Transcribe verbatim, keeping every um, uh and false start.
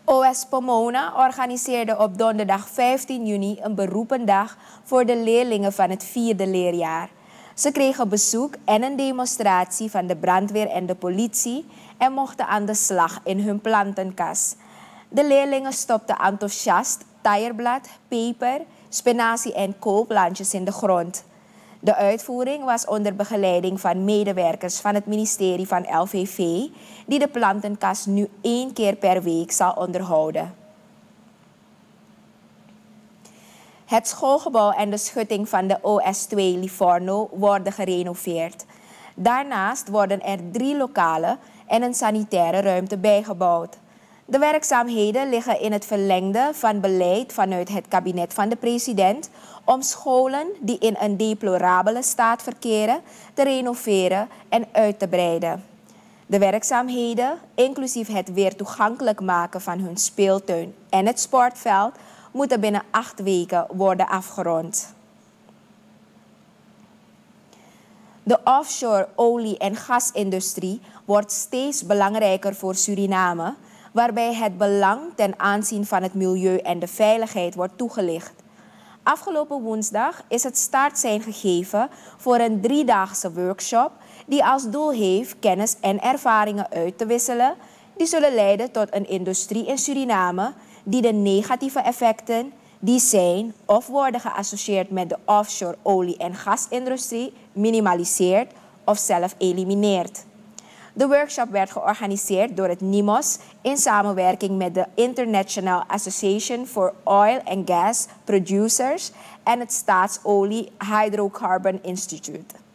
O S Pomona organiseerde op donderdag vijftien juni een beroependag voor de leerlingen van het vierde leerjaar. Ze kregen bezoek en een demonstratie van de brandweer en de politie en mochten aan de slag in hun plantenkas. De leerlingen stopten enthousiast taierblad, peper, spinazie en koolplantjes in de grond. De uitvoering was onder begeleiding van medewerkers van het ministerie van L V V, die de plantenkas nu één keer per week zal onderhouden. Het schoolgebouw en de schutting van de O S twee Livorno worden gerenoveerd. Daarnaast worden er drie lokalen en een sanitaire ruimte bijgebouwd. De werkzaamheden liggen in het verlengde van beleid vanuit het kabinet van de president om scholen die in een deplorabele staat verkeren te renoveren en uit te breiden. De werkzaamheden, inclusief het weer toegankelijk maken van hun speeltuin en het sportveld, moeten binnen acht weken worden afgerond. De offshore olie- en gasindustrie wordt steeds belangrijker voor Suriname, waarbij het belang ten aanzien van het milieu en de veiligheid wordt toegelicht. Afgelopen woensdag is het startsein gegeven voor een driedaagse workshop die als doel heeft kennis en ervaringen uit te wisselen die zullen leiden tot een industrie in Suriname die de negatieve effecten die zijn of worden geassocieerd met de offshore olie- en gasindustrie minimaliseert of zelf elimineert. De workshop werd georganiseerd door het N I M O S in samenwerking met de International Association for Oil and Gas Producers en het Staatsolie Hydrocarbon Institute.